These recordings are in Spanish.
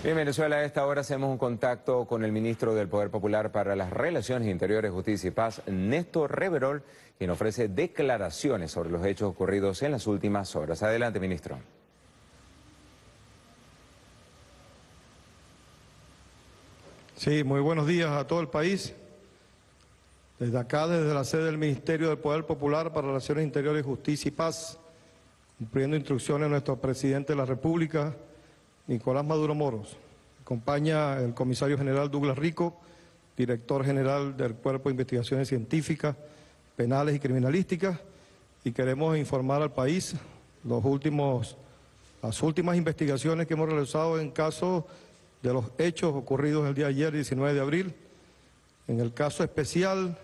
En Venezuela, a esta hora hacemos un contacto con el ministro del Poder Popular para las Relaciones Interiores, Justicia y Paz, Néstor Reverol, quien ofrece declaraciones sobre los hechos ocurridos en las últimas horas. Adelante, ministro. Sí, muy buenos días a todo el país. Desde acá, desde la sede del Ministerio del Poder Popular para Relaciones Interiores, Justicia y Paz, cumpliendo instrucciones de nuestro presidente de la República, Nicolás Maduro Moros. Acompaña el comisario general Douglas Rico, director general del Cuerpo de Investigaciones Científicas, Penales y Criminalísticas, y queremos informar al país las últimas investigaciones que hemos realizado en caso de los hechos ocurridos el día de ayer, 19 de abril, en el caso especial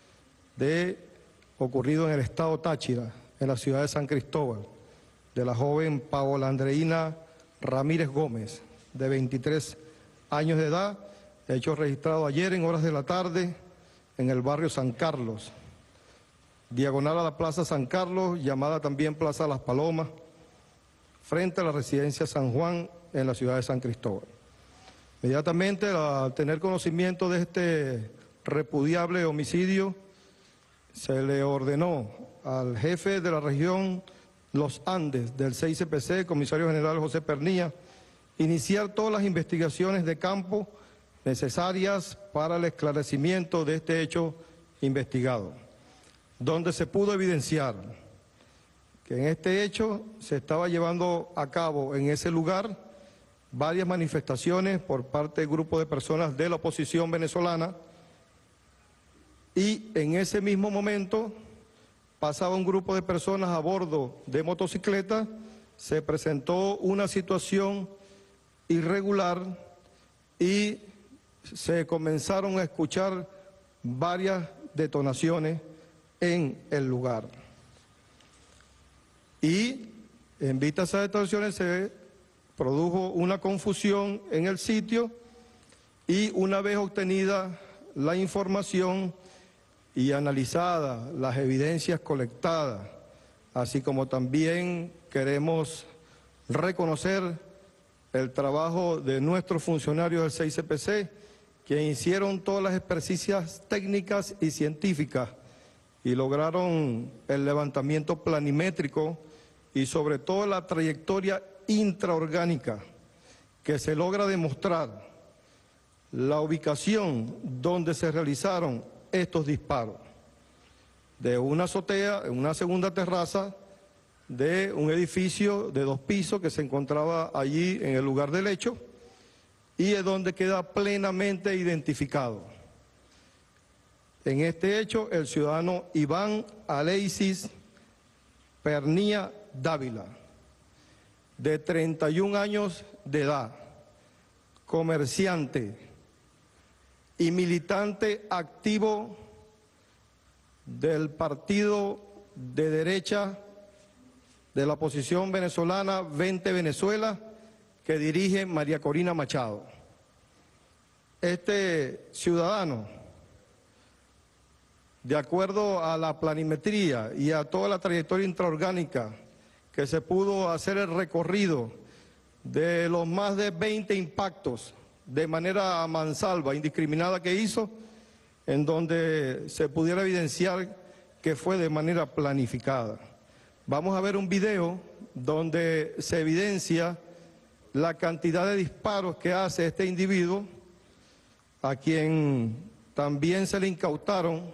ocurrido en el estado Táchira, en la ciudad de San Cristóbal, de la joven Paola Andreina Ramírez Gómez, de 23 años de edad, hecho registrado ayer en horas de la tarde en el barrio San Carlos, diagonal a la Plaza San Carlos, llamada también Plaza Las Palomas, frente a la residencia San Juan en la ciudad de San Cristóbal. Inmediatamente, al tener conocimiento de este repudiable homicidio, se le ordenó al jefe de la región Los Andes del 6CPC, comisario general José Pernilla, iniciar todas las investigaciones de campo necesarias para el esclarecimiento de este hecho investigado, donde se pudo evidenciar que en este hecho se estaba llevando a cabo en ese lugar varias manifestaciones por parte de grupos de personas de la oposición venezolana, y en ese mismo momento pasaba un grupo de personas a bordo de motocicletas, se presentó una situación irregular y se comenzaron a escuchar varias detonaciones en el lugar. Y en vista de esas detonaciones se produjo una confusión en el sitio, y una vez obtenida la información y analizadas las evidencias colectadas, así como también queremos reconocer el trabajo de nuestros funcionarios del 6CPC, que hicieron todas las experticias técnicas y científicas y lograron el levantamiento planimétrico y sobre todo la trayectoria intraorgánica, que se logra demostrar la ubicación donde se realizaron estos disparos, de una azotea, en una segunda terraza de un edificio de 2 pisos que se encontraba allí en el lugar del hecho, y es donde queda plenamente identificado en este hecho el ciudadano Iván Aleisis Pernilla Dávila, de 31 años de edad, comerciante y militante activo del partido de derecha de la oposición venezolana Vente Venezuela, que dirige María Corina Machado. Este ciudadano, de acuerdo a la planimetría y a toda la trayectoria intraorgánica que se pudo hacer el recorrido de los más de 20 impactos de manera a mansalva, indiscriminada que hizo, en donde se pudiera evidenciar que fue de manera planificada. Vamos a ver un video donde se evidencia la cantidad de disparos que hace este individuo, a quien también se le incautaron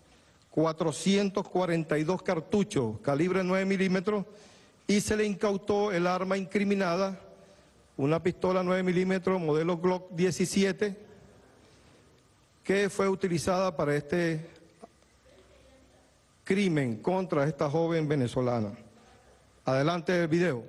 442 cartuchos calibre 9 milímetros y se le incautó el arma incriminada, una pistola 9 milímetros modelo Glock 17, que fue utilizada para este crimen contra esta joven venezolana. Adelante el video.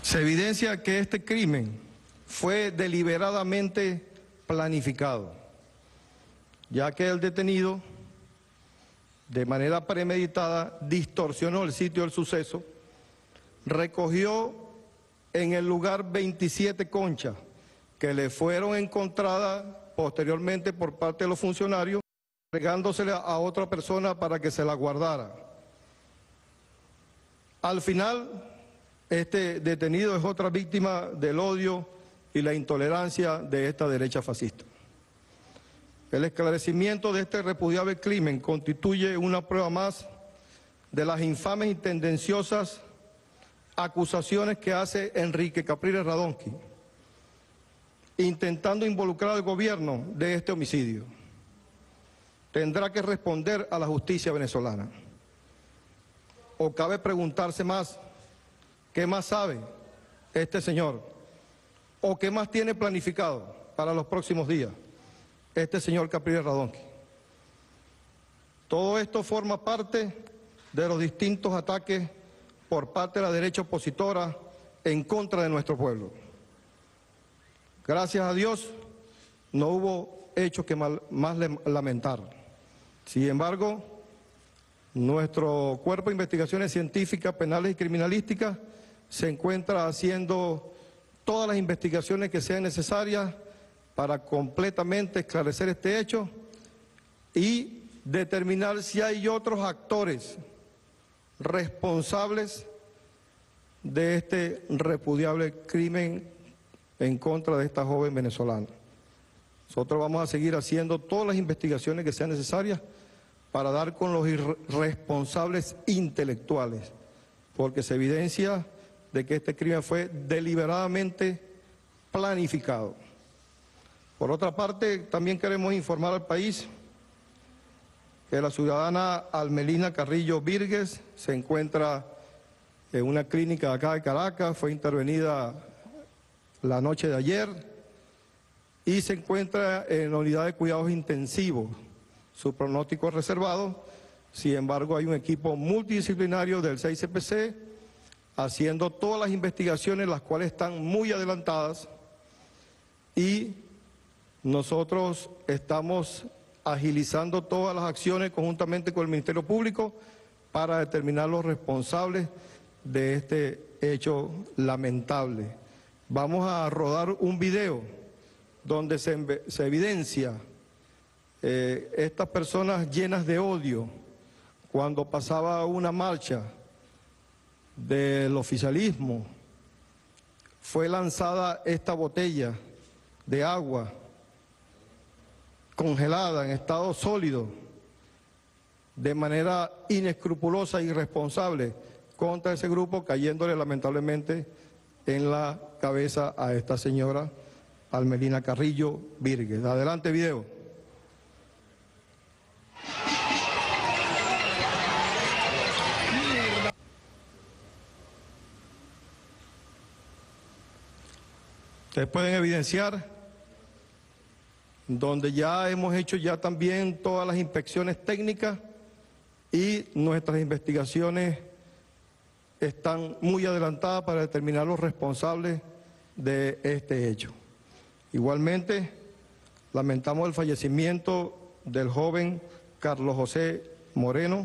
Se evidencia que este crimen fue deliberadamente planificado, ya que el detenido, de manera premeditada, distorsionó el sitio del suceso, recogió en el lugar 27 conchas que le fueron encontradas posteriormente por parte de los funcionarios, entregándosela a otra persona para que se la guardara. Al final, este detenido es otra víctima del odio y la intolerancia de esta derecha fascista. El esclarecimiento de este repudiable crimen constituye una prueba más de las infames y tendenciosas acusaciones que hace Enrique Capriles Radonsky, intentando involucrar al gobierno de este homicidio. Tendrá que responder a la justicia venezolana. O cabe preguntarse más, ¿qué más sabe este señor? ¿O qué más tiene planificado para los próximos días este señor Capriles Radonsky? Todo esto forma parte de los distintos ataques por parte de la derecha opositora en contra de nuestro pueblo. Gracias a Dios no hubo hechos que más lamentar. Sin embargo, nuestro Cuerpo de Investigaciones Científicas, Penales y Criminalísticas se encuentra haciendo todas las investigaciones que sean necesarias para completamente esclarecer este hecho y determinar si hay otros actores responsables de este repudiable crimen en contra de esta joven venezolana. Nosotros vamos a seguir haciendo todas las investigaciones que sean necesarias para dar con los responsables intelectuales, porque se evidencia de que este crimen fue deliberadamente planificado. Por otra parte, también queremos informar al país que la ciudadana Almelina Carrillo Vírguez se encuentra en una clínica de acá de Caracas, fue intervenida la noche de ayer y se encuentra en la unidad de cuidados intensivos. Su pronóstico es reservado, sin embargo hay un equipo multidisciplinario del 6CPC haciendo todas las investigaciones, las cuales están muy adelantadas, y nosotros estamos agilizando todas las acciones conjuntamente con el Ministerio Público para determinar los responsables de este hecho lamentable. Vamos a rodar un video donde se evidencia estas personas llenas de odio cuando pasaba una marcha del oficialismo. Fue lanzada esta botella de agua congelada en estado sólido de manera inescrupulosa e irresponsable contra ese grupo, cayéndole lamentablemente en la cabeza a esta señora Almelina Carrillo Vírguez. Adelante, video. Ustedes pueden evidenciar donde ya hemos hecho ya también todas las inspecciones técnicas y nuestras investigaciones están muy adelantadas para determinar los responsables de este hecho. Igualmente, lamentamos el fallecimiento del joven Carlos José Moreno,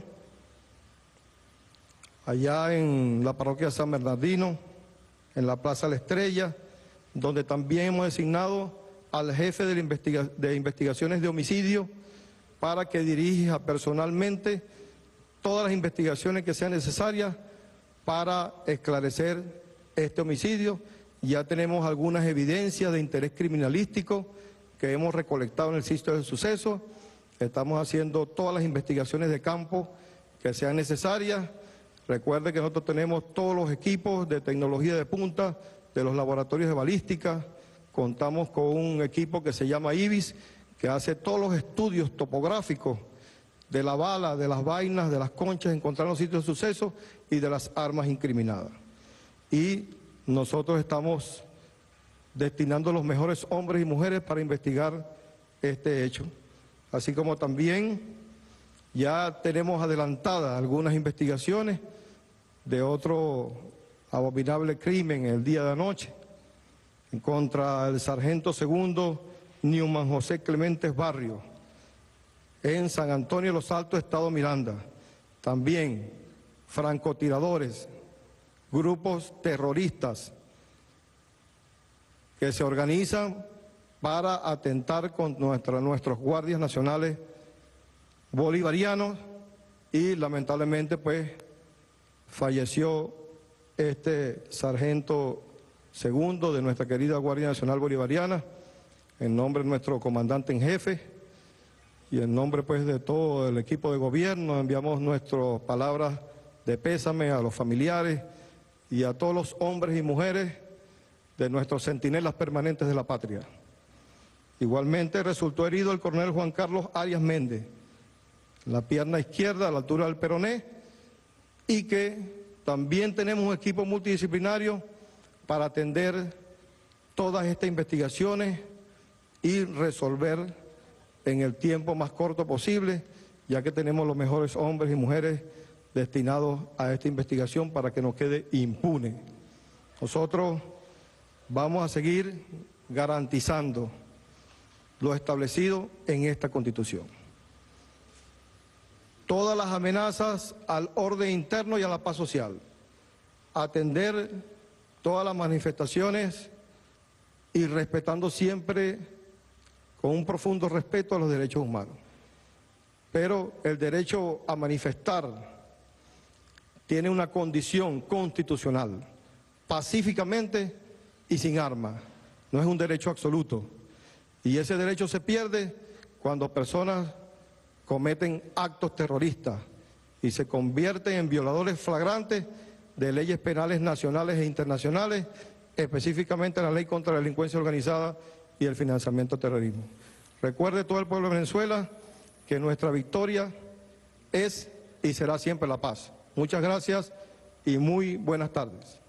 allá en la parroquia San Bernardino, en la Plaza La Estrella, donde también hemos designado al jefe de investigaciones de homicidio para que dirija personalmente todas las investigaciones que sean necesarias para esclarecer este homicidio. Ya tenemos algunas evidencias de interés criminalístico que hemos recolectado en el sitio del suceso. Estamos haciendo todas las investigaciones de campo que sean necesarias. Recuerde que nosotros tenemos todos los equipos de tecnología de punta de los laboratorios de balística. Contamos con un equipo que se llama IBIS, que hace todos los estudios topográficos de la bala, de las vainas, de las conchas encontradas en los sitios de suceso y de las armas incriminadas. Y nosotros estamos destinando los mejores hombres y mujeres para investigar este hecho. Así como también ya tenemos adelantadas algunas investigaciones de otro abominable crimen el día de anoche en contra del sargento segundo Newman José Clementes Barrio en San Antonio de los Altos, Estado Miranda. También francotiradores, grupos terroristas que se organizan para atentar contra nuestros guardias nacionales bolivarianos y lamentablemente pues falleció este sargento segundo de nuestra querida Guardia Nacional Bolivariana. En nombre de nuestro comandante en jefe y en nombre pues de todo el equipo de gobierno enviamos nuestras palabras de pésame a los familiares y a todos los hombres y mujeres de nuestros centinelas permanentes de la patria. Igualmente resultó herido el coronel Juan Carlos Arias Méndez, la pierna izquierda a la altura del peroné, y que también tenemos un equipo multidisciplinario para atender todas estas investigaciones y resolver en el tiempo más corto posible, ya que tenemos los mejores hombres y mujeres destinados a esta investigación para que no quede impune. Nosotros vamos a seguir garantizando lo establecido en esta Constitución. Todas las amenazas al orden interno y a la paz social, atender todas las manifestaciones y respetando siempre con un profundo respeto a los derechos humanos. Pero el derecho a manifestar tiene una condición constitucional, pacíficamente y sin armas. No es un derecho absoluto. Y ese derecho se pierde cuando personas cometen actos terroristas y se convierten en violadores flagrantes de leyes penales nacionales e internacionales, específicamente la ley contra la delincuencia organizada y el financiamiento del terrorismo. Recuerde todo el pueblo de Venezuela que nuestra victoria es y será siempre la paz. Muchas gracias y muy buenas tardes.